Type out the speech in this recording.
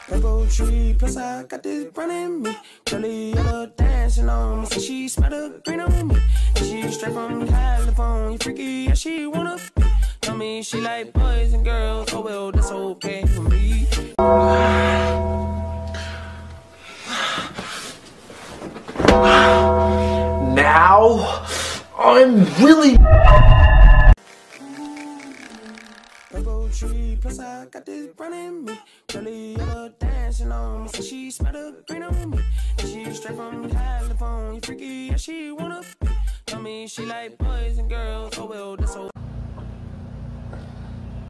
Rainbow tree, plus I got this running me. Curly yellow dancing on me, so she smell the green on me. And she straight from California, freaky, yeah, she wanna be. Tell me she like boys and girls, oh well, that's okay for me. Now, I'm really... Rainbow tree, plus I got this running me. Curly yellow dancing on me, so she smell the green on me. And she straight from California, freaky, yeah, she wanna be. Tell me she like boys and girls, oh well, that's okay.